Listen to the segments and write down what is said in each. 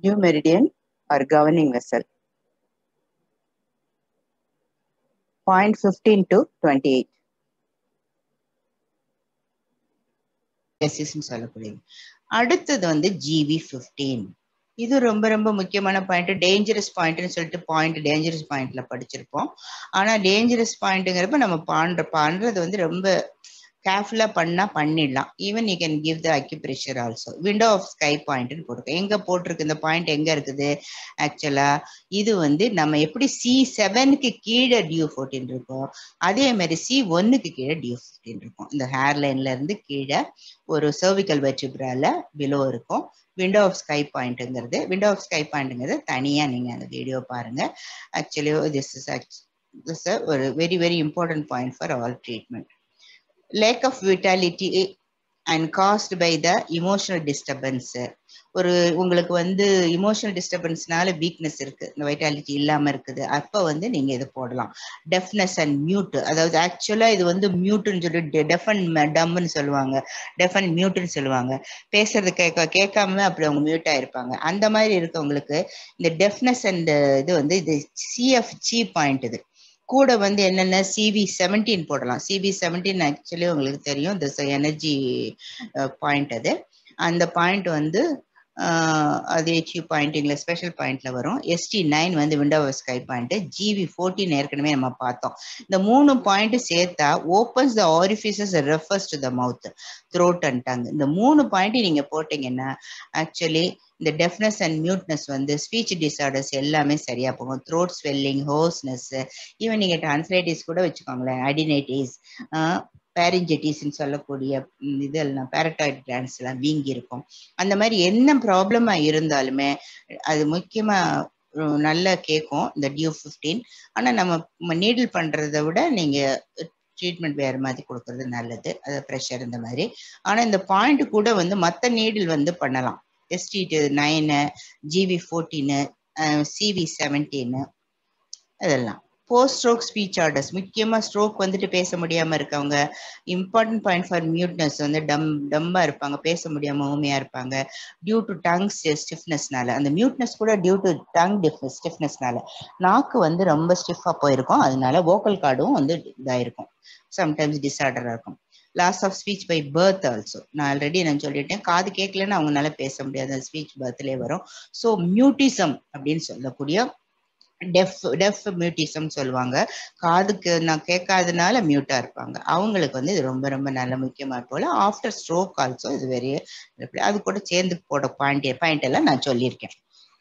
due meridian or governing vessel. Point 15 to 28. சொல்லக்கூடியது. அடுத்தது வந்து GV15. இது ரொம்ப ரொம்ப முக்கியமான பாயிண்ட். டேஞ்சரஸ் பாயிண்ட்னு சொல்லிட்டு பாயிண்ட் டேஞ்சரஸ் பாயிண்ட்ல படிச்சிருப்போம். ஆனா டேஞ்சரஸ் பாயிண்ட்ங்கிறப்ப நம்ம பண்றது வந்து ரொம்ப கேர்ஃபுல்லா பண்ணிடலாம். Even you can give the acupressure also. Window of sky பாயிண்ட்னு போட்டிருக்கோம். எங்க போட்டிருக்கு இந்த பாயிண்ட் எங்க இருக்குது? ஆக்சுவலா இது வந்து நம்ம எப்படி C7க்கு கீழே DU14 இருக்கும், அதே மாதிரி C1க்கு கீழே DU15 இருக்கும். இந்த ஹேர் லைன்ல இருந்து கீழே ஒரு சர்விக்கல் வெர்டிபிரால பிலோ இருக்கும். விண்டோ ஆஃப் ஸ்கை பாயிண்ட்ங்கிறது தனியா நீங்க அந்த வீடியோ பாருங்க. ஆக்சுவலி திஸ் இஸ் ஒரு very very important point for all treatment. Lack of vitality and caused by the emotional disturbance. ஒரு உங்களுக்கு வந்து இமோஷனல் டிஸ்டர்பன்ஸ்னால வீக்னஸ் இருக்கு, இந்த வைட்டாலிட்டி இல்லாம இருக்குது, அப்ப வந்து நீங்க இதை போடலாம். டெஃப்னஸ் அண்ட் மியூட், அதாவது ஆக்சுவலா இது வந்து மியூட்னு சொல்லி டெஃப் அண்ட் டம்னு சொல்லுவாங்க, டெஃப் அண்ட் மியூட்னு சொல்லுவாங்க. பேசுறது கேட்காம அப்படி அவங்க மியூட் ஆயிருப்பாங்க. அந்த மாதிரி இருக்கவங்களுக்கு இந்த டெஃப்னஸ் அண்ட் இது வந்து இது CFG பாயிண்ட். இது கூட வந்து என்னென்ன CV17 போடலாம். CV17 ஆக்சுவலி உங்களுக்கு தெரியும், திஸ் எனர்ஜி பாயிண்ட். அந்த பாயிண்ட் வந்து அது HU பாயிண்டிங்ல ஸ்பெஷல் பாயிண்ட்ல வரும். ST9 வந்து window of sky point. GV14 ஏற்கனவே நம்ம பார்த்தோம். இந்த 3 பாயிண்ட் சேர்த்தா opens the orifices refers to the mouth, throat and tongue. இந்த 3 பாயிண்ட் நீங்க போட்டீங்கன்னா ஆக்சுவலி இந்த டெஃப்னஸ் அண்ட் மியூட்னஸ் வந்து ஸ்பீச் டிசார்டர்ஸ் எல்லாமே சரியா போகும். த்ரோட் ஸ்வெல்லிங், ஹோஸ்னஸ், ஈவன் நீங்க டான்ஸ்லைட்டிஸ் கூட வச்சுக்கோங்களேன், அடினைட்டிஸ், பேரிஞ்செட்டிஸ்ன்னு சொல்லக்கூடிய இதெல்லாம் பேரட்டாய்ட் கிளாண்ட்ஸ் எல்லாம் வீங்கி இருக்கும். அந்த மாதிரி என்ன ப்ராப்ளமா இருந்தாலுமே அது முக்கியமா நல்லா கேட்கும் இந்த DU15. ஆனா நம்ம நீடில் பண்றதை விட நீங்க ட்ரீட்மெண்ட் வேற மாதிரி கொடுக்கறது நல்லது, அது ப்ரெஷர் இந்த மாதிரி. ஆனா இந்த பாயிண்ட் கூட வந்து மற்ற நீடில் வந்து பண்ணலாம். ST9, GV14, CV17 இதெல்லாம். போஸ்ட் ஸ்ட்ரோக் ஸ்பீச் ஆர்டர்ஸ், முக்கியமா ஸ்ட்ரோக் வந்துட்டு பேச முடியாம இருக்கவங்க, இம்பார்ட்டன்ட் பாயிண்ட் ஃபார் மியூட்னஸ் வந்து டம்பா இருப்பாங்க, பேச முடியாம ஊமையா இருப்பாங்க, டியூ டு டங் ஸ்டிஃப்னஸ்னால. அந்த மியூட்னஸ் கூட டியூ டு டங் ஸ்டிஃப்னஸ்னால நாக்கு வந்து ரொம்ப ஸ்டிஃபா போயிருக்கும், அதனால வோக்கல் கார்டும் வந்து இதாயிருக்கும், சம்டைம்ஸ் டிஸார்டரா இருக்கும். Loss of speech by birth also. நான் ஆல்ரெடி நான் சொல்லிட்டேன், காது கேட்கலன்னு அவங்களால பேச முடியாது, ஸ்பீச் பர்த்லேயே வரும். ஸோ மியூட்டிசம் அப்படின்னு சொல்லக்கூடிய டெஃப் மியூட்டிசம் சொல்லுவாங்க. காதுக்கு நான் கேட்காதனால மியூட்டா இருப்பாங்க, அவங்களுக்கு வந்து இது ரொம்ப ரொம்ப நல்ல முக்கியமா போல. ஆஃப்டர் ஸ்ட்ரோக் ஆல்சோ இது வெரி, அது கூட சேர்ந்து போட பாயிண்ட் எல்லாம் நான் சொல்லியிருக்கேன்.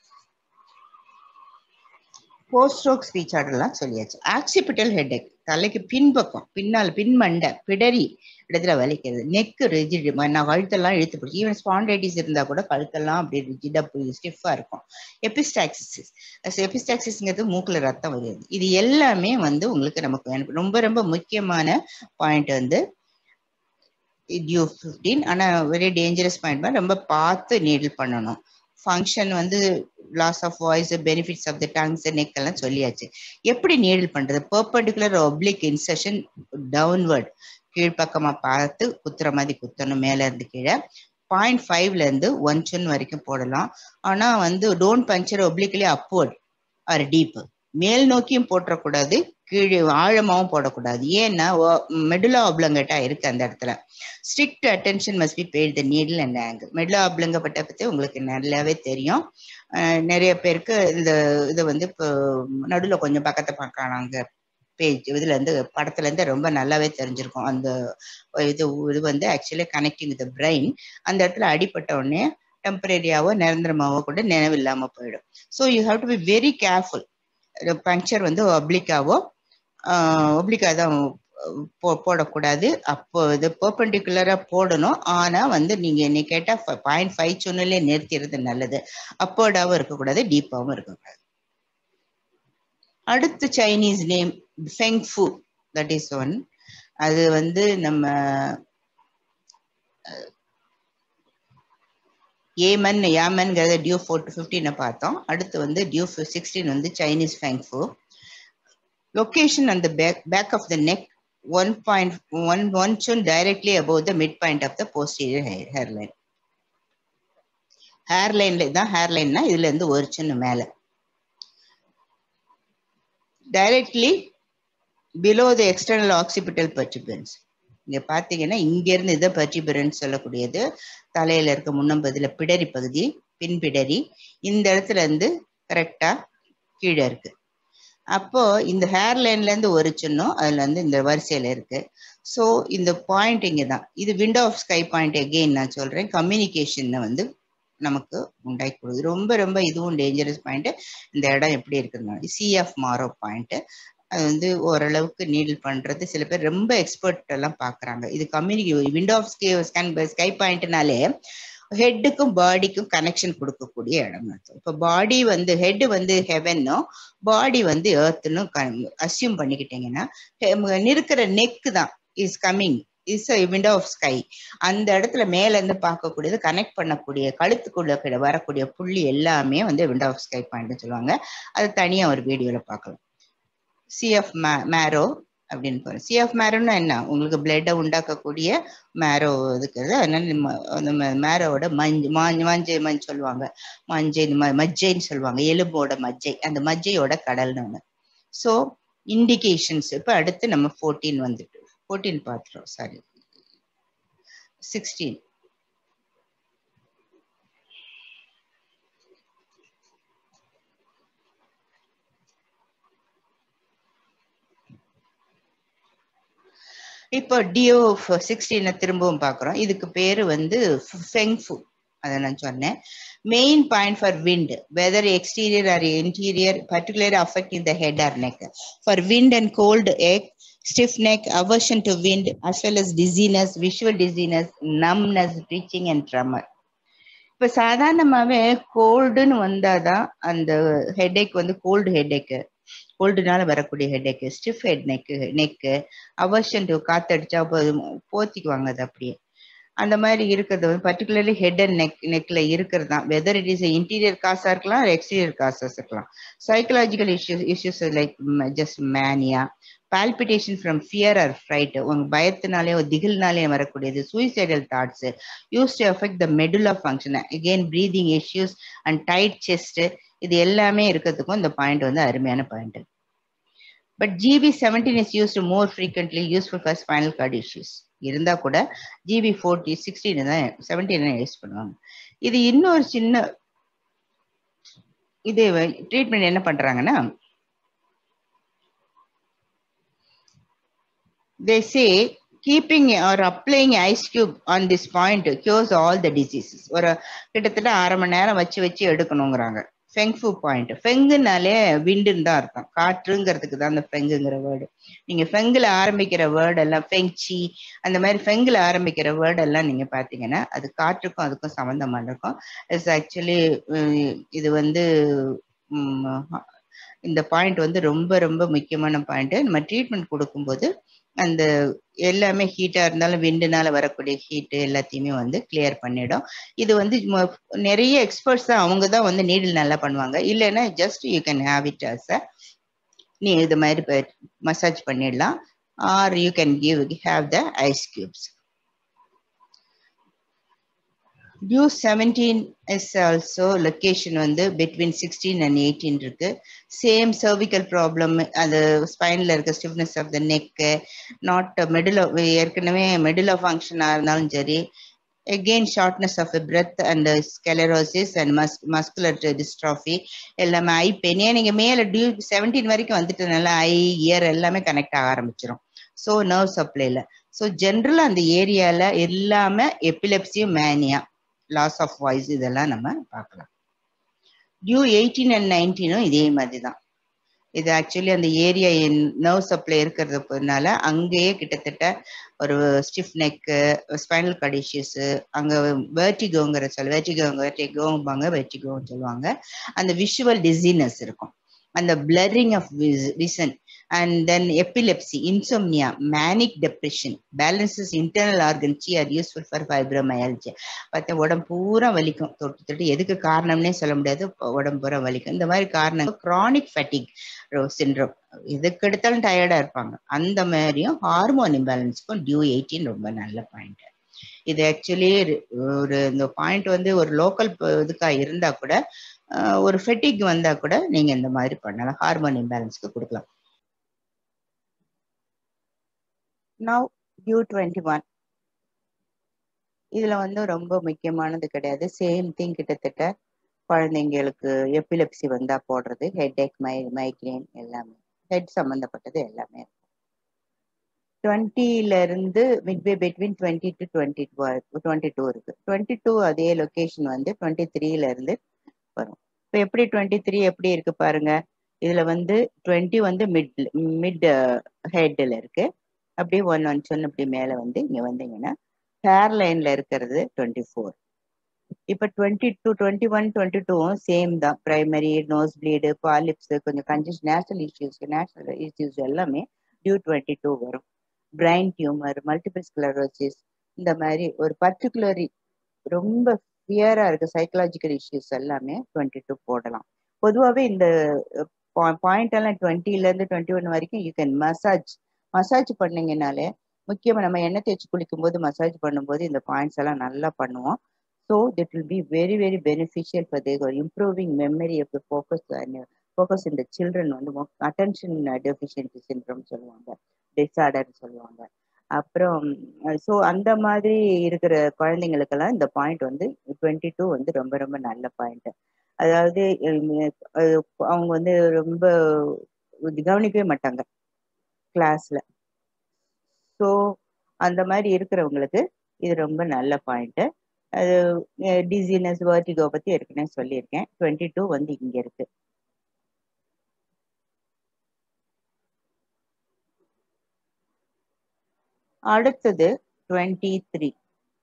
போஸ்ட் ஸ்ட்ரோக் ஸ்பீச் ஆர்டர்லாம் சொல்லியாச்சு. ஆக்சிபிட்டல் ஹெட்ஏக், தலைக்கு பின்பக்கம் பின்மண்டை பிடரி இடத்துல வலிக்கிறது, நெக்கு ரிஜிட், நான் கழுத்தெல்லாம் இழுத்து பிடிச்சி, ஈவன் ஸ்பாண்டைட்டிஸ் இருந்தா கூட கழுத்தெல்லாம் அப்படியே ரிஜிடா ஸ்டிஃபா இருக்கும். எபிஸ்டாக்சிஸ்ங்கிறது மூக்குல ரத்தம் வருது. இது எல்லாமே வந்து உங்களுக்கு நமக்கு ரொம்ப ரொம்ப முக்கியமான பாயிண்ட் வந்து DU15. ஆனா வெரி டேஞ்சரஸ் பாயிண்ட், ரொம்ப பார்த்து நீடில் பண்ணணும். ஃபங்க்ஷன் வந்து loss of voice, benefits of the tongues, neck எல்லாம் சொல்லியாச்சு. எப்படி நீடில் பண்றது? பெர்பெண்டிகுலர் ஒப்ளிக் இன்செஷன் டவுன்வர்ட், கீழ்ப்பக்கமா பார்த்து குத்துற மாதிரி குத்தணும், மேல இருந்து கீழே. 0.5ல இருந்து 1 chun வரைக்கும் போடலாம். ஆனா வந்து don't puncture obliquely upward or deep, மேல் நோக்கியும் போட்டக்கூடாது, கீழே ஆழமாவும் போடக்கூடாது. ஏன்னா மெடுலா ஆப்லங்கட்டா இருக்கு அந்த இடத்துல. Strict attention must be paid the needle and angle. Medulla ஆப்லங்கப்பட்ட பத்தி உங்களுக்கு நல்லாவே தெரியும். நிறைய பேருக்கு இந்த இதை வந்து இப்போ நடுவில் கொஞ்சம் பக்கத்தை பார்க்கறாங்க, பேஜ் இதுல இருந்து படத்துல இருந்து ரொம்ப நல்லாவே தெரிஞ்சிருக்கும். அந்த இது வந்து ஆக்சுவலி கனெக்டிங் வித் பிரெயின். அந்த இடத்துல அடிப்பட்ட உடனே டெம்பரரியாவோ நிரந்தரமாவோ கூட நினைவு இல்லாம போயிடும். So you have to be very careful. Puncture வந்து ஒப்ளிக்கா தான் போடக்கூடாது. அப்போ இது பெர்பெண்டிகுலரா போடணும். ஆனா வந்து நீங்க என்ன கேட்டா 0.5 chunலே நிறுத்திடுறது நல்லது. அப்போர்டாவும் இருக்கக்கூடாது, டீப்பாவும் இருக்கக்கூடாது. அடுத்து Chinese name Feng Fu, that is one. அது வந்து நம்ம யாமன்ங்கிறத DU15 பார்த்தோம். அடுத்து வந்து DU16 வந்து Chinese Feng Fu. Location on the back of the neck, 1 chun directly above the midpoint of the posterior hairline. ஹேர்லைன்ல தான் ஹேர்லைன்னா இதுல இருந்து ஒரு சின்ன மேல directly below the external occipital protuberance. இங்க பாத்தீங்கன்னா இங்க இருந்து இதை பர்டிபரன்ஸ் சொல்லக்கூடியது தலையில இருக்க முன்னம்பதில பிடரி பகுதி, பின்பிடரி, இந்த இடத்துல இருந்து கரெக்டா கீழே இருக்கு. அப்போ இந்த ஹேர்லைன்ல இருந்து ஒரு சின்னம் அதுல இருந்து இந்த வரிசையில இருக்கு. ஸோ இந்த பாயிண்ட் இங்க தான். இது window of sky point. Again நான் சொல்றேன், கம்யூனிகேஷன் வந்து நமக்கு உண்டாக்கி கொடுக்குது. ரொம்ப ரொம்ப இதுவும் டேஞ்சரஸ் பாயிண்ட். இந்த இடம் எப்படி இருக்குதுன்னா சிஎஃப் மாரோ பாயிண்ட். அது வந்து ஓரளவுக்கு நீடில் பண்றது சில பேர் ரொம்ப எக்ஸ்பர்ட் எல்லாம் பாக்குறாங்க. இது விண்டோ ஆஃப் ஸ்கை பாயிண்ட்னாலே ஹெட்டுக்கும் பாடிக்கும் கனெக்ஷன் கொடுக்கக்கூடிய இடம். இப்போ பாடி வந்து ஹெட் வந்து ஹெவனும் பாடி வந்து எர்த்னும் அசியூம் பண்ணிக்கிட்டீங்கன்னா இருக்கிற நெக் தான் is coming is window of sky. அந்த இடத்துல மேல இருந்து பார்க்கக்கூடியது கனெக்ட் பண்ணக்கூடிய கழுத்துக்குள்ள வரக்கூடிய புள்ளி எல்லாமே வந்து விண்டோ ஆஃப் ஸ்கை பாயிண்ட் சொல்லுவாங்க. அது தனியா ஒரு வீடியோல பார்க்கலாம். சிஎஃப் மேரோ அப்படின்னு போறோம். சிஎஃப் மேரோன்னா என்ன, உங்களுக்கு பிளட்டை உண்டாக்கக்கூடிய மேரோ இருக்கிறது. அதனால அந்த மேரோட மஞ்சை சொல்லுவாங்க, மஜ்ஜைன்னு சொல்லுவாங்க, எலும்போட மஜ்ஜை, அந்த மஜ்ஜையோட கடல்னு ஒண்ணு. So indications. இப்போ அடுத்து நம்ம 14 வந்துட்டு 14 பார்த்துறோம், சாரி 16. இப்போ டியோ 16 திரும்பவும் பார்க்குறோம். இதுக்கு பேரு வந்து ஃபெங்ஃபு. அதை நான் சொன்னேன். Main point for wind, whether exterior or interior, particular affecting the head or neck. For wind and cold ache, stiff neck, aversion to wind, as well as dizziness, visual dizziness, numbness, twitching and tremor. இப்போ சாதாரணமாகவே கோல்டுன்னு வந்தாதான் அந்த headache வந்து gold headache, கோல்டுனால வரக்கூடிய headache, stiff head neck, aversion to காத்தடிச்சா போத்திக்குவாங்க அது அப்படியே. அந்த மாதிரி இருக்கிறது வந்து பர்டிகுலர்லி ஹெட் அண்ட் நெக்ல இருக்கிறது தான். வெதர் இட் இஸ் இன்டீரியர் காசா இருக்கலாம், எக்ஸ்டீரியர் காசஸ் இருக்கலாம். Psychological issues like just mania, palpitation from fear or fright, உங்க பயத்தினாலே திகில்னாலே வரக்கூடியது. suicidal thoughts used to affect the medulla function, again breathing issues and tight chest, இது எல்லாமே இருக்கிறதுக்கும் இந்த பாயிண்ட் வந்து அருமையான point. But GB17 is used more frequently, useful for spinal cord issues. இருந்தா கூட GB40 16 தான் 17 யூஸ் பண்ணுவாங்க. இது இன்னொரு சின்ன இது ட்ரீட்மெண்ட் என்ன பண்றாங்கன்னா, they say keeping or applying ice cube on this point cures all the diseases. ஒரு கிட்டத்தட்ட 1/2 மணி நேரம் வச்சு எடுக்கணுங்கிறாங்க. ஃபெங்ஃபு பாயிண்ட். ஃபெங்குனாலே விண்டுன்னு தான் அர்த்தம், காற்றுங்கிறதுக்கு தான் அந்த ஃபெங்குங்கிற வேர்டு. நீங்க ஃபெங்குல ஆரம்பிக்கிற வேர்டு எல்லாம் ஃபெங்சி, அந்த மாதிரி ஃபெங்குல ஆரம்பிக்கிற வேர்டு எல்லாம் நீங்க பாத்தீங்கன்னா அது காற்றுக்கும் அதுக்கும் சம்பந்தமா இருக்கும். இட்ஸ் ஆக்சுவலி இது வந்து இந்த பாயிண்ட் வந்து ரொம்ப ரொம்ப முக்கியமான பாயிண்ட். நம்ம ட்ரீட்மெண்ட் கொடுக்கும்போது அந்த எல்லாமே ஹீட்டா இருந்தாலும் விண்டுனால வரக்கூடிய ஹீட் எல்லாத்தையுமே வந்து கிளியர் பண்ணிடும். இது வந்து நிறைய எக்ஸ்பர்ட்ஸ் தான், அவங்க தான் வந்து நீடில் நல்லா பண்ணுவாங்க. இல்லைன்னா just you can have it as நீ இது மாதிரி மசாஜ் பண்ணிடலாம். Or you can have the ice cubes. DU 17 is also location வந்து between 16 and 18 இருக்கு. சேம் cervical ப்ராப்ளம், அது ஸ்பைனில் இருக்க stiffness of the neck, not medulla, ஏற்கனவே மெடுலோ ஃபங்க்ஷனாக இருந்தாலும் சரி, again shortness of the breath and sclerosis and muscular dystrophy, எல்லாமே ஐ பெயின். நீங்க மேல டியூ 17 வரைக்கும் வந்துட்டனால ஐ இயர் எல்லாமே கனெக்ட் ஆக ஆரம்பிச்சிடும். So nerve சப்ளைல. ஸோ ஜென்ரலா அந்த ஏரியால எல்லாமே எபிலெப்சியும் மேனியா, லாஸ் ஆஃப் வாய்ஸ், இதெல்லாம் நம்ம பார்க்கலாம். டியூ 18 and 19 இதே மாதிரி தான். இது ஆக்சுவலி அந்த ஏரியா நர்வ் சப்ளை இருக்கிறதுனால அங்கேயே கிட்டத்தட்ட ஒரு stiff neck, spinal cord issues, அங்கே வெர்டிகோங்கிற வெர்டிகோன்னு சொல்லுவாங்க. அந்த விஷுவல் டிசீனஸ் இருக்கும், அந்த blurring of vision, and then epilepsy, insomnia, manic depression, balances internal organ chi are useful for fibromyalgia. பார்த்தா உடம்பு பூரா வலிக்கும், தொட்டு எதுக்கு காரணம்னே சொல்ல முடியாது, உடம்பு பூரா வலிக்கும். இந்த மாதிரி காரணம் கிரானிக் ஃபேட்டிக் சிண்ட்ரோம், எதுக்கு எடுத்தாலும் டயர்டா இருப்பாங்க. அந்த மாதிரியும் ஹார்மோன் இம்பேலன்ஸ்க்கும் டியூ 18 ரொம்ப நல்ல பாயிண்ட். இது ஆக்சுவலி ஒரு இந்த பாயிண்ட் வந்து ஒரு லோக்கல் இதுக்கா இருந்தா கூட ஒரு ஃபெட்டிக் வந்தா கூட நீங்க இந்த மாதிரி பண்ணலாம், ஹார்மோன் இம்பேலன்ஸ்க்கு கொடுக்கலாம். Now U21 இதுல வந்து ரொம்ப முக்கியமானது கிடையாது. சேம் திங், கிட்டத்தட்ட குழந்தைங்களுக்கு எபிலெப்சி வந்தா போடுறது, ஹெட்ஏக், மைக்ரேன் எல்லாமே, ஹெட் சம்பந்தப்பட்டது எல்லாமே. 20ல இருந்து மிட்வே பிட்வீன் 20 to 22 இருக்கு. 22 அதே லொகேஷன் வந்து 23ல இருந்து வரும். இப்போ எப்படி 23 எப்படி இருக்கு பாருங்க. இதுல வந்து 20 வந்து மிட் ஹெட்ல இருக்கு. அப்படியே ஒன் சொன்ன இப்படி மேல வந்து இங்க வந்தீங்கன்னா ஹேர் லைன்ல இருக்கிறது 24. இப்ப 22, 21, 22 சேம் தான். பிரைமரி, நோஸ் பிளீடு, பாலிப்ஸ், கொஞ்சம் கன்ஜஸ்ட், நேஷனல் இஷ்யூஸ் எல்லாமே டியூ 22 வரும். பிரைன் டியூமர், மல்டிபிள் ஸ்க்ளரோசிஸ், இந்த மாதிரி ஒரு பர்டிகுலரி ரொம்ப ஃபியரா இருக்கு சைக்கலாஜிக்கல் இஷ்யூஸ் எல்லாமே 22 போடலாம். பொதுவாகவே இந்த பாயிண்ட் எல்லாம் 20ல இருந்து 21 வரைக்கும் யூ கேன் மசாஜ் பண்ணீங்கனாலே, முக்கியமா நம்ம எண்ணெய் தேய்ச்சி குளிக்கும் போது மசாஜ் பண்ணும்போது இந்த பாயிண்ட்ஸ் எல்லாம் நல்லா பண்ணுவோம். So this will be very very beneficial for their improving memory of the focus இந்த சில்ட்ரன் வந்து அட்டென்ஷன் டெஃபிஷியன்சி சிண்ட்ரோம் சொல்லுவாங்க, டிஸார்டர் சொல்லுவாங்க. அப்புறம் ஸோ அந்த மாதிரி இருக்கிற குழந்தைங்களுக்கெல்லாம் இந்த பாயிண்ட் வந்து 22 வந்து ரொம்ப ரொம்ப நல்ல பாயிண்ட். அதாவது அவங்க வந்து ரொம்ப கவனிக்கவே மாட்டாங்க கிளாஸ்ல. ஸோ அந்த மாதிரி இருக்கிறவங்களுக்கு இது ரொம்ப நல்ல பாயிண்ட். அது டிசினஸ், வர்டிகோ பத்தி ஏற்கனவே சொல்லியிருக்கேன். 22 வந்து இங்க இருக்கு. அடுத்தது 23.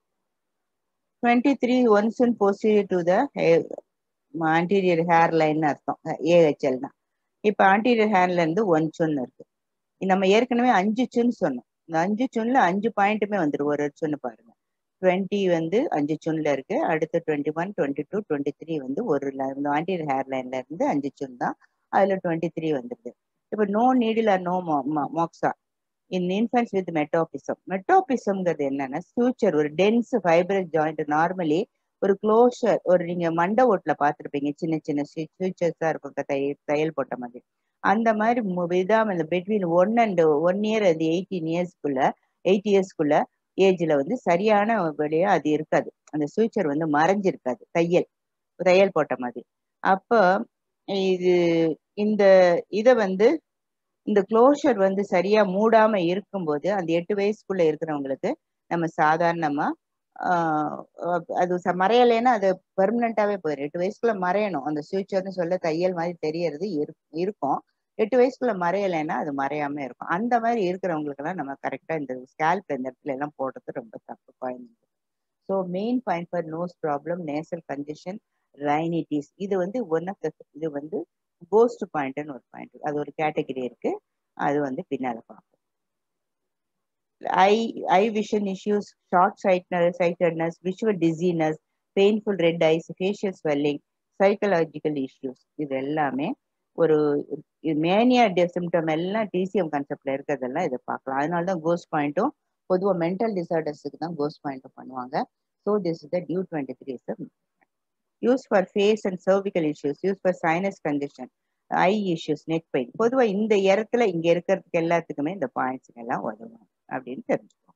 23 once and posterior to the anterior hair line அர்த்தம், ஏஹெச்எல் தான். இப்ப ஆன்டீரியர் ஹேர்ல இருந்து 1 சொன்னு இருக்கு. நம்ம ஏற்கனவே 5 சொன்னு சொன்னோம். இந்த 5 சொன்னுல 5 பாயிண்ட்டுமே வந்துடும். ஒரு சொன்னு பாருங்க. 20 வந்து 5 சொன்ல இருக்கு. அடுத்து 21, 22, 23 வந்து ஒரு ஆன்டீரியர் ஹேர் லைன்ல இருந்து 5 சொன் தான். அதுல 23 வந்துருது. இப்ப no needle or no moxa in infants with metopism. மெட்டோபிசம்ங்கிறது என்னன்னா ஃபியூச்சர் ஒரு டென்ஸ் ஃபைபரஸ் ஜாயிண்ட். நார்மலி ஒரு க்ளோஷர், ஒரு நீங்க மண்டை ஓட்டுல பார்த்துருப்பீங்க, சின்ன சின்ன ஃபியூச்சர்ஸா இருக்கும் தையல் போட்ட மாதிரி. அந்த மாதிரி விதாம இந்த பிட்வீன் 1 year அது 8 இயர்ஸ்க்குள்ள ஏஜ்ல வந்து சரியான வழியா அது இருக்காது. அந்த ஃபியூச்சர் வந்து மறைஞ்சிருக்காது, தையல் போட்ட மாதிரி. அப்போ இது இந்த இதை வந்து இந்த க்ளோஷர் வந்து சரியா மூடாம இருக்கும்போது அந்த 8 வயசுக்குள்ள இருக்கிறவங்களுக்கு நம்ம சாதாரணமா அது மறையலைன்னா அது பெர்மனண்டாவே போயிடும். 8 வயசுக்குள்ள மறையணும். அந்த ஃபியூச்சர்னு சொல்ல தையல் மாதிரி தெரியறது இருக்கும். 8 வயசுக்குள்ள மறையலைன்னா அது மறையாம இருக்கும். அந்த மாதிரி இருக்கிறவங்களுக்கு எல்லாம் நம்ம கரெக்டா இந்த ஸ்கேல்ப் இந்த இடத்துல எல்லாம் போடுறது ரொம்ப தப்பு குழந்தைங்க. So main point for nose problem, nasal congestion, rhinitis, இது வந்து இது வந்து கோஸ்ட் பாயிண்ட்னு ஒரு பாயிண்ட், அது ஒரு கேட்டகரி இருக்கு. அது வந்து பின்னால பார்ப்போம். Eye vision issues, short sightedness, visual dizziness, painful red eyes, facial swelling, psychological issues, இது எல்லாமே ஒரு மேனியா சிம்டம் எல்லாம் டிசிஎம் கான்செப்ட்ல இருக்கிறதெல்லாம் இதை பார்க்கலாம். அதனாலதான் கோஸ்ட் பாயிண்ட்டும் பொதுவாக மென்டல் டிசார்டர்ஸுக்கு தான் கோஸ்ட் பாயிண்ட்டும் பண்ணுவாங்க. So this is the DU 23. Use for face and cervical issues, use for sinus condition, eye issues, neck pain. பொதுவாக இந்த இடத்துல இங்க இருக்கிறதுக்கு எல்லாத்துக்குமே இந்த பாயிண்ட்ஸ் எல்லாம் உதவும் அப்படின்னு தெரிஞ்சுக்கோம்.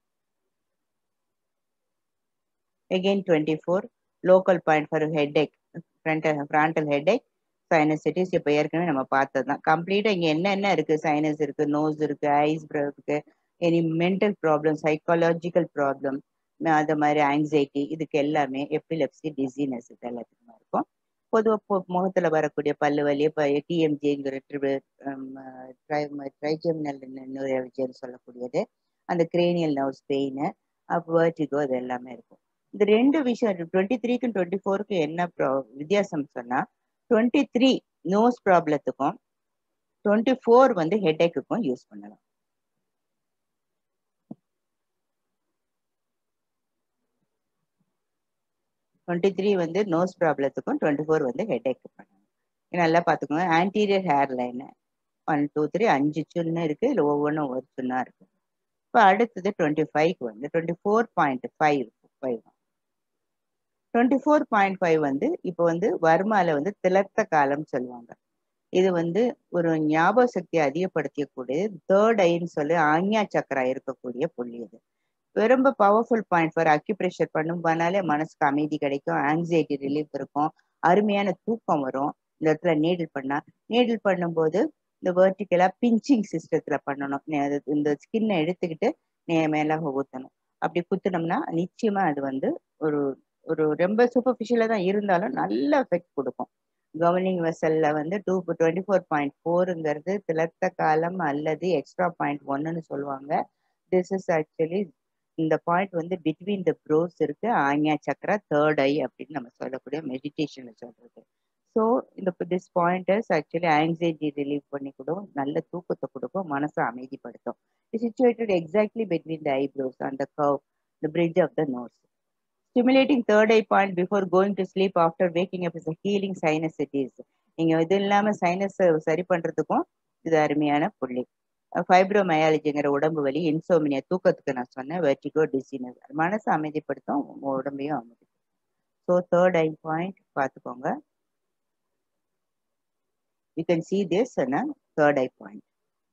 Again 24 local point for headache, frontal headache, sinusitis. இப்போ ஏற்கனவே நம்ம பார்த்தது தான். கம்ப்ளீட்டா இங்க என்ன இருக்கு, சைனஸ் இருக்கு, நோஸ் இருக்கு, ஐஸ் இருக்கு, any mental problem, psychological problem, அது மாதிரி ஆங்ஸைட்டி, இதுக்கு எல்லாமே எபிலெப்சி, டிசீனஸ் இது எல்லாத்துக்குமே இருக்கும். பொதுவாக முகத்துல வரக்கூடிய பல்லு வலி, டிஎம்ஜிங்கிற ட்ரைஜெமினல் நியூரல்ஜின்னு சொல்லக்கூடியது, அந்த கிரேனியல் நர்வ்ஸ் பெயின், வெர்டிகோ, இது எல்லாமே இருக்கும். இந்த ரெண்டு விஷயம் 23க்கும் 24க்கும் என்ன வித்தியாசம் சொன்னா, 23 நோஸ் ப்ராப்ளத்துக்கும் 24 வந்து ஹெட்ஏக்குக்கும் யூஸ் பண்ணலாம். வந்து நோஸ் ப்ராப்ளத்துக்கும் 24 வந்து ஹெட்ஏக்கு பண்ணணும். நல்லா பார்த்துக்கோங்க. ஆன்டீரியர் ஹேர் லைன் 1, 2, 3 5 சொன்னு இருக்கு. இல்லை ஒவ்வொன்றும் ஒரு சொன்னா இருக்கு. இப்போ அடுத்தது 25க்கு வந்து 24.5 24.5 வந்து இப்போ வந்து வர்மால வந்து திலத்த காலம் சொல்லுவாங்க. இது வந்து ஒரு ஞாபக சக்தியை அதிகப்படுத்தக்கூடிய தேர்ட் ஐன்னு சொல்லி ஆக்ஞா சக்கரா இருக்கக்கூடிய புள்ளி. இது ரொம்ப பவர்ஃபுல் பாயிண்ட் ஃபார் அக்யூப்ரெஷர் பண்ணும்போனாலே மனசுக்கு அமைதி கிடைக்கும், ஆங்ஸைட்டி ரிலீஃப் இருக்கும், அருமையான தூக்கம் வரும். இந்த இடத்துல நீடில் பண்ணும்போது இந்த வெர்டிக்கலா பிஞ்சிங் சிஸ்டத்துல பண்ணணும். இந்த ஸ்கின்னை எடுத்துக்கிட்டு மேல ஊத்தணும். அப்படி குத்துனோம்னா நிச்சயமா அது வந்து ஒரு ஒரு ரொம்ப சூப்பர்ஃபிஷியலா தான் இருந்தாலும் நல்ல எஃபெக்ட் கொடுக்கும். கவர்னிங் வெசல்ல வந்து 24.4ங்கிறது திலத்த காலம் அல்லது எக்ஸ்ட்ரா பாயிண்ட் 1ன்னு சொல்லுவாங்க. திஸ் இஸ் ஆக்சுவலி இந்த பாயிண்ட் வந்து பிட்வீன் த ப்ரோஸ் இருக்கு, ஆக்ஞா சக்கரா தேர்ட் ஐ அப்படின்னு நம்ம சொல்லக்கூடிய மெடிடேஷன்ல சொல்றது. So this pointers actually anxiety relieve பண்ணி கொடுக்கும், நல்ல தூக்கத்தை கொடுக்கும், மனசை அமைதிப்படுத்தும். Situated exactly between the eyebrows and the curve, the bridge of the nose. Stimulating third eye point before going to sleep after waking up is a healing sinusitis. நீங்க இது இல்லாம சைனஸ் சரி பண்றதுக்கும் இது அருமையான புள்ளி. ஃபைப்ரோமயாலஜிங்கிற உடம்பு வலி, இன்சோமினியா தூக்கத்துக்கு நான் சொன்னேன், வெர்டிகோ, டிசீனஸ், மனசை அமைதிப்படுத்தும், உடம்பையும் அமைதிப்படுத்தும். ஸோ தேர்ட் ஐ பாயிண்ட் பார்த்துக்கோங்க. You can see this in a third eye point.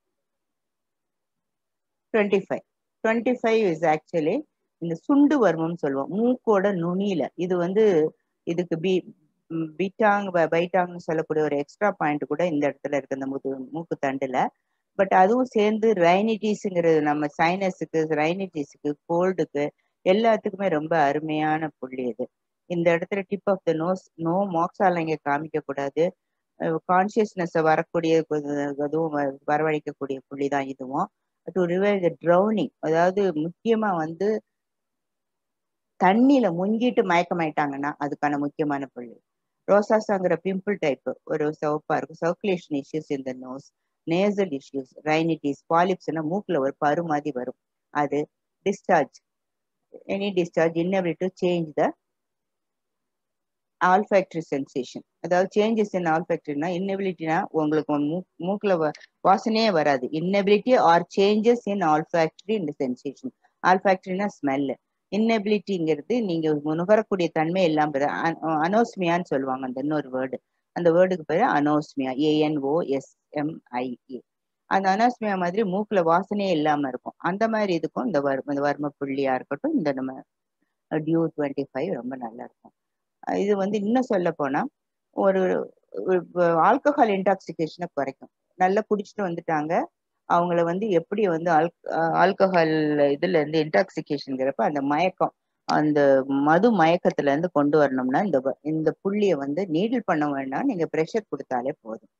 25 is actually இந்த சுண்டு வர்மம் சொல்லுவோம், மூக்கோட நுனியில. இது வந்து இதுக்கு பைட்டாங்னு சொல்லக்கூடிய ஒரு எக்ஸ்ட்ரா பாயிண்ட் கூட இந்த இடத்துல இருக்கு, இந்த மூக்கு தண்டுல. பட் அதுவும் சேர்ந்து ரைனிட்டிஸ்ங்கிறது நம்ம சைனஸுக்கு, ரைனிட்டிஸுக்கு, கோல்டுக்கு எல்லாத்துக்குமே ரொம்ப அருமையான புள்ளி இது. இந்த இடத்துல tip of the nose, no மார்க்ஸால இங்க காமிக்க கூடாது. கான்சியஸ்னஸ் வரக்கூடிய அதுவும் வரவழைக்கக்கூடிய புள்ளி தான் இதுவும். டு ரிவைவ் த ட்ரௌனிங், அதாவது முக்கியமா வந்து தண்ணியில முங்கிட்டு மயக்கமாயிட்டாங்கன்னா அதுக்கான முக்கியமான புள்ளி. ரோசாசாங்கிற பிம்பிள் டைப் ஒரு சிவப்பா இருக்கும், சர்க்குலேஷன் இஷ்யூஸ் இந்த நோஸ், நேசல் இஷ்யூஸ், ரைனிட்டிஸ், பாலிப்ஸ்னா மூக்குல ஒரு பரு மாதிரி வரும், அது discharge, any discharge, inability to change the olfactory sensation. அதாவது சேஞ்சஸ் இன் ஆல்ஃபேக்டரினா, இன்னபிலிட்டினா உங்களுக்கு மூக்குல வாசனையே வராது, inability or changes in olfactory இந்த சென்சேஷன். ஆல்ஃபேக்டரினா ஸ்மெல், இன்னபிலிட்டிங்கிறது நீங்க நுகரக்கூடிய தன்மை எல்லாம் பெற. அனோஸ்மியான்னு சொல்லுவாங்க அந்த இன்னொரு வேர்டு, அந்த வேர்டுக்கு பேரு அனோஸ்மியா, ANOSMIA. அந்த அனோஸ்மியா மாதிரி மூக்குல வாசனையே இல்லாம இருக்கும், அந்த மாதிரி இதுக்கும் இந்த வர்ம புள்ளியா இருக்கட்டும், இந்த நம்ம டியூ 25 ரொம்ப நல்லா இருக்கும். இது வந்து இன்னும் சொல்ல போனா ஒரு ஆல்கஹால் இன்டாக்சிகேஷனை குறைக்கும். நல்லா குடிச்சிட்டு வந்துட்டாங்க, அவங்கள வந்து எப்படி வந்து ஆல்கஹால் இதுல இருந்து இன்டாக்சிகேஷன்ங்கிறப்ப அந்த மயக்கம், அந்த மது மயக்கத்துல இருந்து கொண்டு வரணும்னா இந்த புள்ளிய வந்து நீடில் பண்ண வேண்டாம், நீங்க ப்ரெஷர் கொடுத்தாலே போதும்.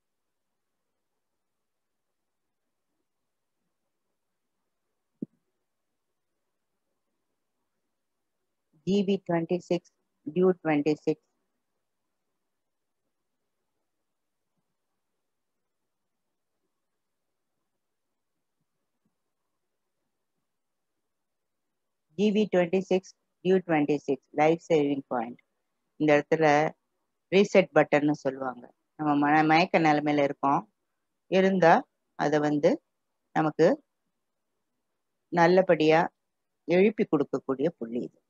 GB26 DU 26 GB26 DU 26 life saving point. இந்த இடத்துல ரீசெட் பட்டன்னு சொல்லுவாங்க. நம்ம மயக்க நிலைமையில இருக்கோம், இருந்தா அதை வந்து நமக்கு நல்லபடியா எழுப்பி கொடுக்கக்கூடிய புள்ளி இது.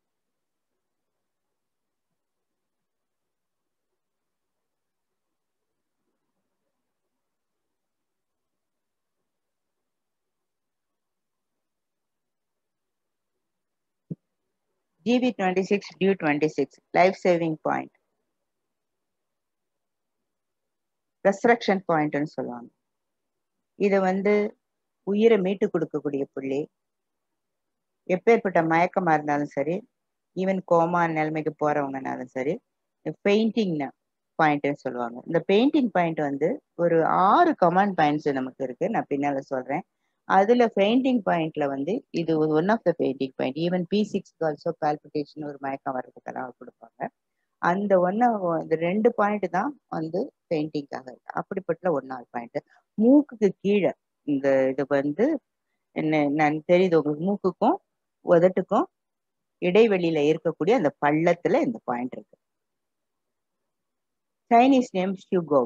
GB26 DU 26 life saving point, resurrection பாயிண்ட்னு சொல்லுவாங்க. இதை வந்து உயிரை மீட்டு கொடுக்கக்கூடிய புள்ளி. எப்பேற்பட்ட மயக்கமா இருந்தாலும் சரி, ஈவன் கோமா நிலைமைக்கு போறவங்கனாலும் சரி, பெயிண்டிங் பாயிண்ட்னு சொல்லுவாங்க. இந்த பெயிண்டிங் பாயிண்ட் வந்து ஒரு 6 கமாண்ட் பாயிண்ட்ஸ் நமக்கு இருக்கு, நான் பின்னால சொல்றேன். அதுல பெயிண்டிங் பாயிண்ட்ல வந்து இது one of the fainting point. Even P6 also palpitation, ஒரு மயக்கம் வர்றதுக்கெல்லாம் கொடுப்பாங்க. அந்த இந்த 2 பாயிண்ட் தான் வந்து பெயிண்டிங்காக இருக்கு. அப்படிப்பட்ட 1ஆவது பாயிண்ட் மூக்குக்கு கீழே. இந்த இது வந்து என்ன தெரியுது உங்களுக்கு, மூக்குக்கும் உதட்டுக்கும் இடைவெளியில இருக்கக்கூடிய அந்த பள்ளத்துல இந்த பாயிண்ட் இருக்கு. சைனீஸ் நேம் ஷியூகோ,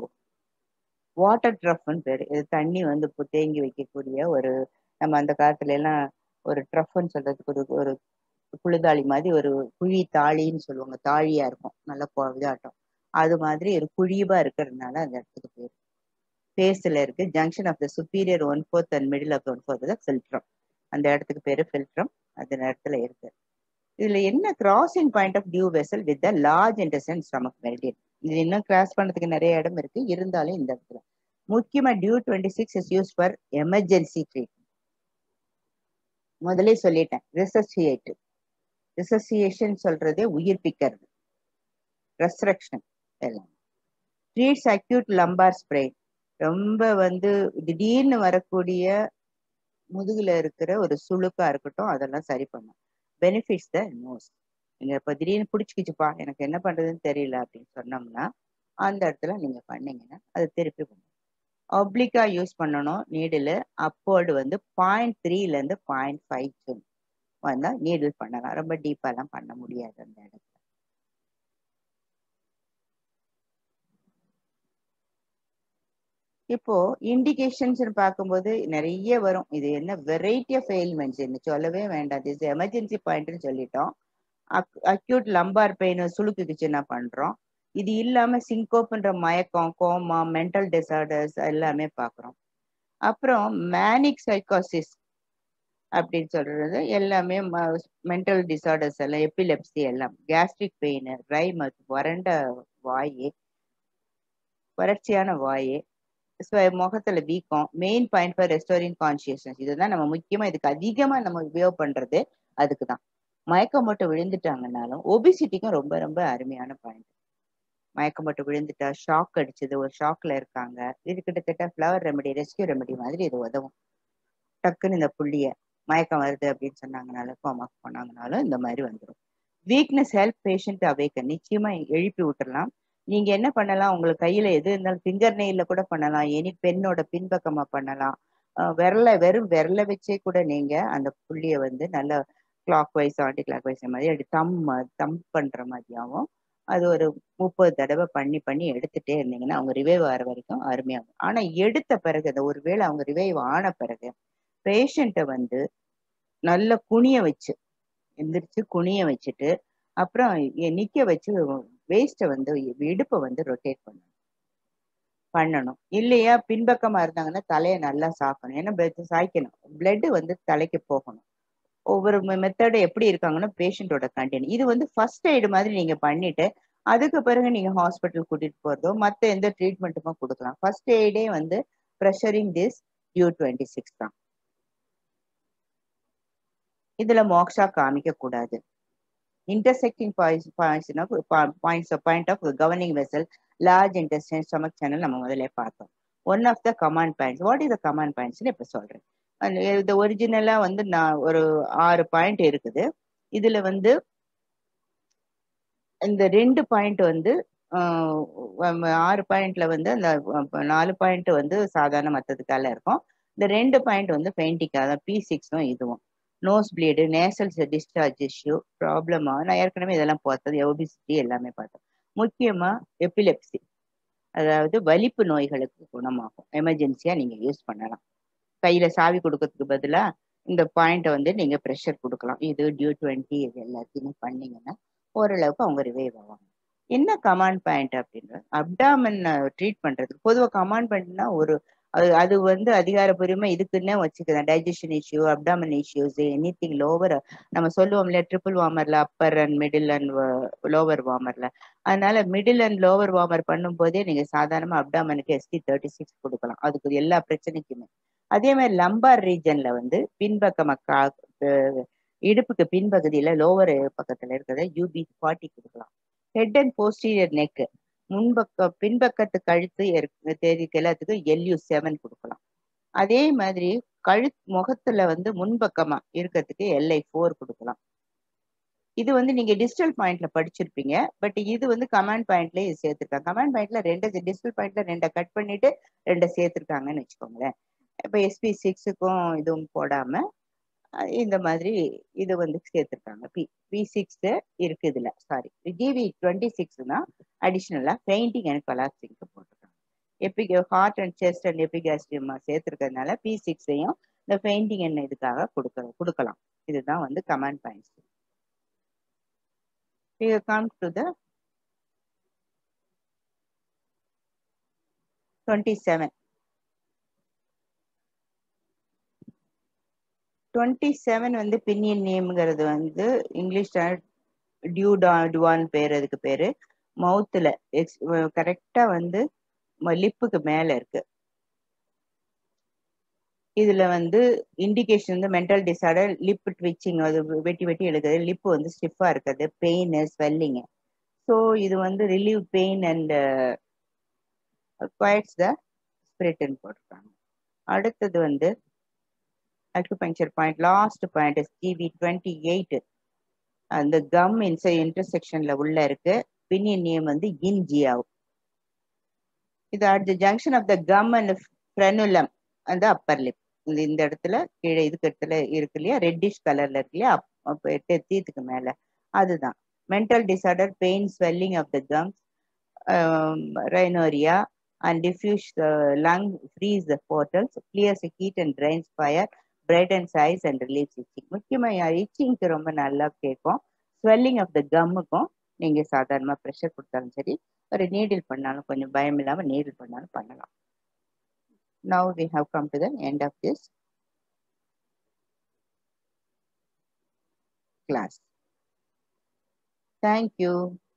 வாட்டர் ட்ரஃப்னு பேரு. இது தண்ணி வந்து தேங்கி வைக்கக்கூடிய ஒரு, நம்ம அந்த காலத்துல எல்லாம் ஒரு ட்ரஃப்னு சொல்றதுக்கு ஒரு ஒரு குளிதாளி மாதிரி ஒரு குழி தாழின்னு சொல்லுவாங்க, தாழியா இருக்கும், நல்ல இதாட்டம். அது மாதிரி ஒரு குழிவா இருக்கிறதுனால அந்த இடத்துக்கு பேர். ஃபேஸ்ல இருக்கு. Junction of the superior 1/4 and middle of 1/4 philtrum. அந்த இடத்துக்கு பேரு ஃபில்ட்ரம். அந்த இடத்துல இருக்கு. இதுல என்ன crossing point of DU vessel with the large intestine stomach meridian. இது இன்னும் கிராஸ் பண்றதுக்கு நிறைய இடம் இருக்கு, இருந்தாலும் இந்த இடத்துல முக்கியமா DU 26 is use for emergency treatment. முதலே சொல்லிட்டேன், ரிசசியேஷன் சொல்றதே உயிர்ப்பிக்கிறது, ரெஸ்ட்ரக்ஷன் எல்லாம். Treats acute lumbar sprain. ரொம்ப திடீர்னு வரக்கூடிய முதுகுல இருக்கிற ஒரு சுளுக்கா இருக்கட்டும், அதெல்லாம் சரி பண்ணும். Benefits the nose. நீங்க இப்ப திடீர்னு பிடிச்சிக்கிச்சுப்பா, எனக்கு என்ன பண்றதுன்னு தெரியல அப்படின்னு சொன்னோம்னா அந்த இடத்துல நீங்க பண்ணீங்கன்னா அது திருப்பி பண்ணும். ஒப்ளிக்கா யூஸ் பண்ணணும் நீடில். அப்போர்டு 0.3 இருந்து 0.5 வந்தா நீடில் பண்ணலாம். ரொம்ப டீப்பாலாம் பண்ண முடியாது அந்த இடத்துல. இப்போ இண்டிகேஷன்ஸ் பார்க்கும்போது நிறைய வரும். இது என்ன வெரைட்டி ஆஃப் எயில்மெண்ட்ஸ், என்ன சொல்லவே வேண்டாம். இது எமர்ஜென்சி பாயிண்ட்னு சொல்லிட்டோம். அக்யூட் லம்பார் பெயின் சுளுக்குக்குச்சு என்ன பண்றோம். இது இல்லாம சிங்கோப்ன்ற மயக்கம், கோமா, மென்டல் டிசார்டர்ஸ் எல்லாமே பார்க்குறோம். அப்புறம் மேனிக் சைக்கோசிஸ் அப்படின்னு சொல்றது எல்லாமே மென்டல் டிசார்டர்ஸ் எல்லாம், எபிலெப்சி எல்லாம், கேஸ்ட்ரிக் பெயின், ட்ரை மவுத், வறண்ட வாயே, வறட்சியான வாயே, முகத்துல வீக்கம். Main point for restoring consciousness. இதுதான் நம்ம முக்கியமா இதுக்கு அதிகமா நம்ம உபயோக பண்றது. அதுக்குதான் மயக்கம் மட்டும் விழுந்துட்டாங்கன்னாலும் ஒபிசிட்டிக்கும் ரொம்ப ரொம்ப அருமையான பாயிண்ட். மயக்கம் மட்டும் விழுந்துட்டா, ஷாக் அடிச்சது, ஒரு ஷாக்ல இருக்காங்க, இது கிட்டத்தட்ட ஃப்ளவர் ரெமெடி, ரெஸ்கியூ ரெமெடி மாதிரி இது உதவும். டக்குன்னு இந்த புள்ளிய மயக்கம் வருது அப்படின்னு சொன்னாங்கனாலும், கோமாக்கு போனாங்கனாலும் இந்த மாதிரி வந்துடும். Weakness help patient awaken. நிச்சயமா எழுப்பி விட்டுறலாம். நீங்க என்ன பண்ணலாம், உங்களுக்கு கையில எது இருந்தாலும் ஃபிங்கர் நெயில கூட பண்ணலாம், எனி பெண்ணோட பின்பக்கமா பண்ணலாம். வெறும் விரல வச்சே கூட நீங்க அந்த புள்ளிய நல்ல clockwise, anticlockwise மாதிரி அப்படி தம் பண்ற மாதிரியாவும் அது ஒரு 30 தடவை பண்ணி பண்ணி எடுத்துட்டே இருந்தீங்கன்னா அவங்க ரிவைவ் ஆகிற வரைக்கும் அருமையாகும். ஆனா எடுத்த பிறகு அந்த ஒருவேளை அவங்க ரிவைவ் ஆன பிறகு பேஷண்ட்டை நல்ல குனிய வச்சு, எந்திரிச்சு குனிய வச்சுட்டு அப்புறம் நிக்க வச்சு வேஸ்ட்டை இடுப்பை ரொட்டேட் பண்ணணும். இல்லையா பின்பக்கமா இருந்தாங்கன்னா தலையை நல்லா சாக்கணும். ஏன்னா சாய்க்கணும், பிளட் தலைக்கு போகணும். ஒவ்வொரு மெத்தடு எப்படி இருக்காங்கன்னா பேஷண்டோட கண்டின். இது ஃபர்ஸ்ட் எய்டு மாதிரி நீங்க பண்ணிட்டு அதுக்கு பிறகு நீங்க ஹாஸ்பிட்டல் கூட்டிட்டு போறதோ மத்த எந்த ட்ரீட்மெண்ட்டுமோ கொடுக்கலாம். ஃபர்ஸ்ட் எய்டே ப்ரெஷரிங் திஸ் டியூ 26 தான். இதுல மோக்ஷா காமிக்க கூடாது. Intersecting point of governing vessel, large intestine, stomach channel நம்ம முதல்ல பார்த்தோம். One of the command points. What is the command பாயிண்ட்ஸ்னு இப்ப சொல்றேன். இது ஒரிஜினலா நான் ஒரு 6 பாயிண்ட் இருக்குது. இதுல இந்த 2 பாயிண்ட் 6 பாயிண்ட்ல அந்த 4 பாயிண்ட் சாதாரண மத்ததுக்கால இருக்கும். இந்த 2 பாயிண்ட் பெயிண்டிங்கா தான், P6 இதுவும். Nose bleed, nasal discharge issue ப்ராப்ளமா நான் ஏற்கனவே இதெல்லாம் பார்த்தது. ஒபிசிட்டி எல்லாமே பார்த்தோம். முக்கியமா எபிலெப்சி, அதாவது வலிப்பு நோய்களுக்கு குணமாகும். எமர்ஜென்சியா நீங்க யூஸ் பண்ணலாம். கையில சாவி கொடுக்கறதுக்கு பதிலா இந்த பாயிண்ட்டை நீங்க ப்ரெஷர் கொடுக்கலாம். இது டியூ 20 இது எல்லாத்தையுமே பண்ணீங்கன்னா ஓரளவுக்கு அவங்க ரிவைவ் ஆவாங்க. என்ன கமாண்ட் பாயிண்ட் அப்படின்ற அப்டாமன் ட்ரீட் பண்றதுக்கு பொதுவாக கமாண்ட் பாயிண்ட்னா ஒரு அது அதிகாரப்பூர்வமா இதுக்குன்னே வச்சுக்கிறேன். Digestion issue, abdomen issues, anything lower நம்ம சொல்லுவோம்ல, ட்ரிபிள் வார்மர்ல upper and middle and lower வார்மர்ல. அதனால மிடில் அண்ட் லோவர் வார்மர் பண்ணும் போதே நீங்க சாதாரணமா அப்டாமனுக்கு ST36 கொடுக்கலாம், அதுக்கு எல்லா பிரச்சனைக்குமே. அதே மாதிரி லம்பார் ரீஜன்ல பின்பக்கமா இடுப்புக்கு பின்பகுதியில லோவர் பக்கத்துல இருக்கிறத UB40 கொடுக்கலாம். ஹெட் அண்ட் போஸ்டீரியர் நெக், பின்பக்கத்து கழுத்து எல்லாத்துக்கும் LU7 கொடுக்கலாம். அதே மாதிரி முகத்துல முன்பக்கமா இருக்கிறதுக்கு LI4 கொடுக்கலாம். இது நீங்க டிஜிட்டல் பாயிண்ட்ல படிச்சிருப்பீங்க. பட் இது கமாண்ட் பாயிண்ட்ல இது சேர்த்திருக்காங்க. கமாண்ட் பாயிண்ட்ல டிஜிட்டல் பாயிண்ட்ல 2 கட் பண்ணிட்டு 2 சேர்த்திருக்காங்கன்னு வச்சுக்கோங்களேன். இப்ப SP6க்கும் இதுவும் போடாம இந்த மாதிரி இது சேர்த்திருக்காங்க. P6 இருக்கு இதுல. சாரி, GV26 தான் அடிஷனலா பெயிண்டிங் அண்ட் கொலாப்சிங்க்கு போட்டிருக்காங்க. Heart and chest and epigastrium சேர்த்திருக்கிறதுனால P6ஐயும் இந்த பெயிண்டிங் என்ன இதுக்காக கொடுக்கலாம். இதுதான் வந்து command points. We come to the 27. 27 வந்து பின்னியன் நேம்ங்கிறது வந்து இங்கிலீஷ் டுவான் பேர். அதுக்கு பேரு மவுத்துல கரெக்டா வந்து லிப்புக்கு மேல இருக்கு. இதுல வந்து இண்டிகேஷன் வந்து மென்டல் டிசார்டர், லிப் ட்விச்சிங், அது வெட்டி வெட்டி எழுதுறது, லிப் வந்து ஸ்டிஃபா இருக்குது, பெயின், ஸ்வெல்லிங். ஸோ இது வந்து relieve pain and quiets the ஸ்பிரிட்னு போட்டிருக்காங்க. அடுத்தது வந்து acupuncture point, last point GB28. அந்த கம் இன்டர்செக்ஷன்ல உள்ள இருக்கு. பின்னியன் நேம் வந்து இன்ஜியாவ். இது at the junction of the gum and frenulum அந்த அப்பர் லிப். இந்த இடத்துல கீழே இதுக்கு இடத்துல இருக்கு இல்லையா, ரெட்டிஷ் கலர்ல இருக்கு இல்லையா, டீத்துக்கு மேல, அதுதான் mental disorder, pain, swelling of the gums, rhinorrhea and diffuse lung, freeze the portals, clears the heat and drains fire, brightens eyes and relieves itching. முக்கியமா இச்சிங்க்கு ரொம்ப நல்லா கேட்கும். ஸ்வெல்லிங் ஆஃப் த கம்முக்கும் நீங்க சாதாரணமா ப்ரெஷர் கொடுத்தாலும் சரி, ஒரு நீடில் பண்ணாலும் கொஞ்சம் பயம் இல்லாம நீடில் பண்ணாலும் பண்ணலாம். Now we have come to the end of this class. Thank you.